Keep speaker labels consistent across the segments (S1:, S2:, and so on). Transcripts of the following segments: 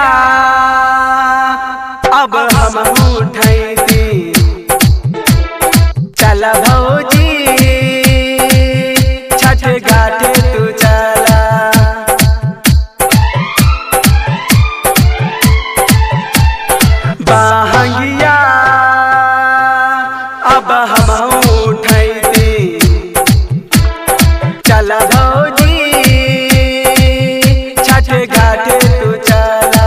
S1: अब हम उठैती चल भौजी छठ घाटे तू चला। बहंगिया अब हम उठैती चल भौजी छठ घाटे तू चला।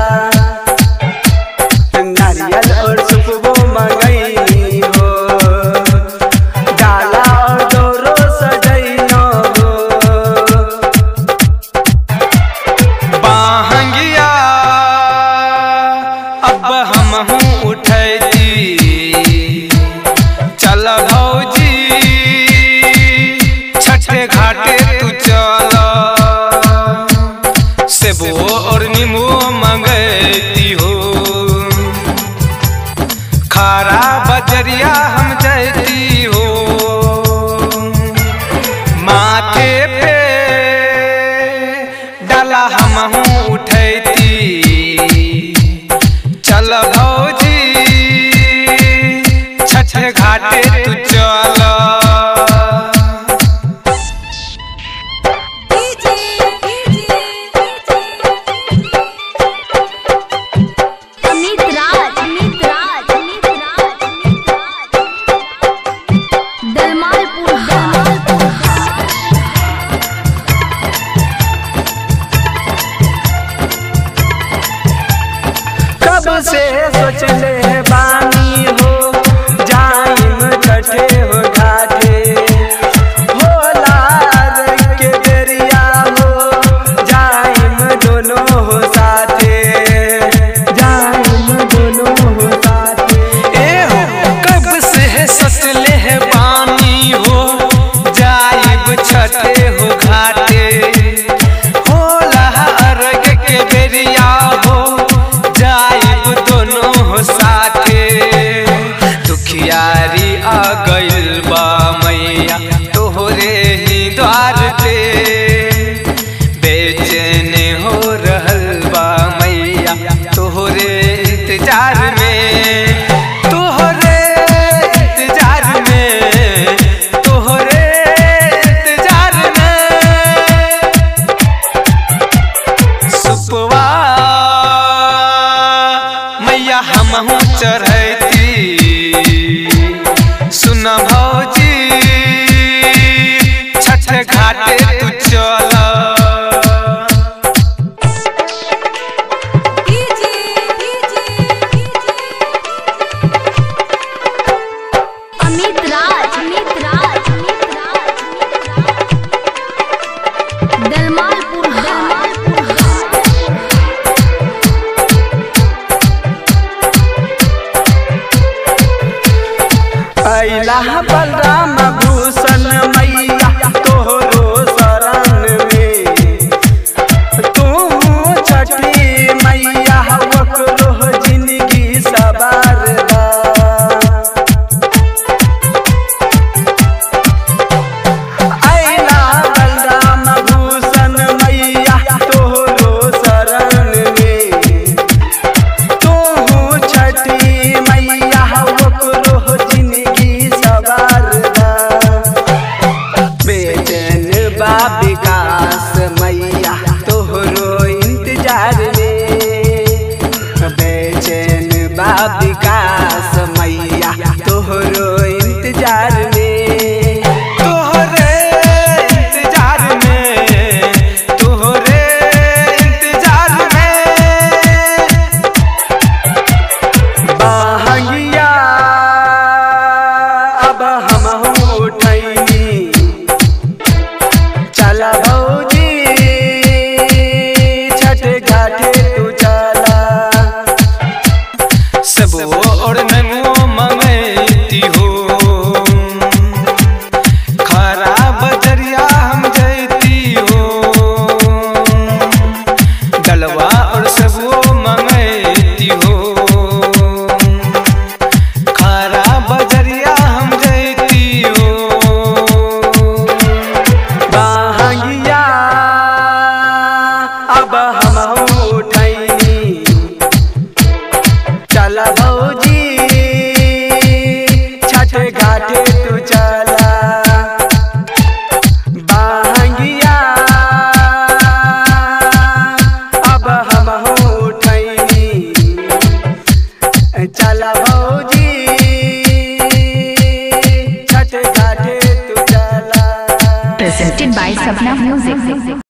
S1: नारियल और सुपबो मंगैनी हो, डाला और डोरो सजैनो हो।
S2: बहंगिया अब हम उठैती चल भौजी छठ घाटे तू चला। सेबो और नींबू मंगैती हो, खारा बजरिया हम जैती हो। माथे पे डाला हम उठैती चल भौजी छठ घाटे तू चला।
S1: कब से सोचले बानी हो जाइम छठे हो घाटे। होला के बेरिया हो जाइम दोनों हो साथे, जाइम दोनों हो साथे।
S2: ए हो कब से सोचले बानी हो जाइब छठे हो घाटे। होला अर्घ के बेरिया हो जाइब दोनों हो साथे। दुखियारी आ गइल बा मैया तोहरे ही द्वार पे, बेचैन हो रहल बा मैया तोहरे इंतजार में। तोहरे इंतजार में, तोहरे इंतजार में। सुपवा मैया हमहू चढ़ैती सुन भौजी छठ घाटे तू चला।
S1: अइला बलराम भूषण मैया तोहरो शरण में। तू छठी मैया ओकरो जिंदगी सवार बा। अइला बलराम भूषण मैया तोहरो शरण में। तू छठी मैया ओकरो जिंदगी सवार बा। बेचैन बा विकास मैया तोहरो इंतजार में। बेचैन बा विकास मैया तोहरो इंतजार में।
S2: तोहरे इंतजार में, तोहरे इंतजार में।
S1: बहंगिया अब हम उठैनी चल भौजी छठ घाटे तू चला।
S2: सबो
S1: चला भौजी छठ घाटे तू चला।
S3: Presented by Sapna Music.